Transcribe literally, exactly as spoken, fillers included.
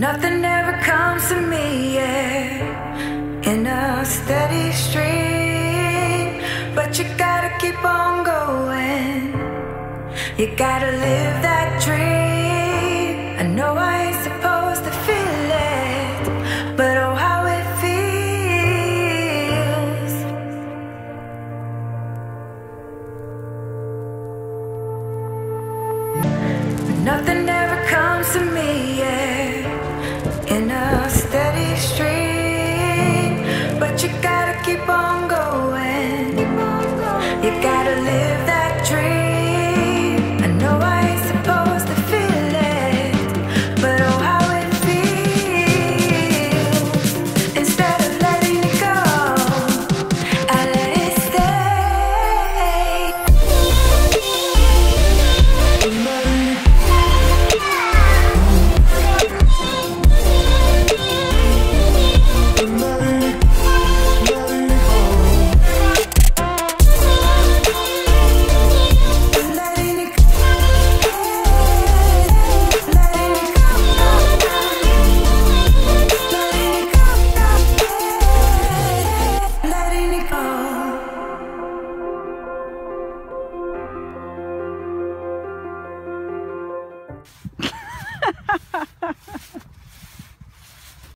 Nothing ever comes to me, yeah, in a steady stream. But you gotta keep on going. You gotta live that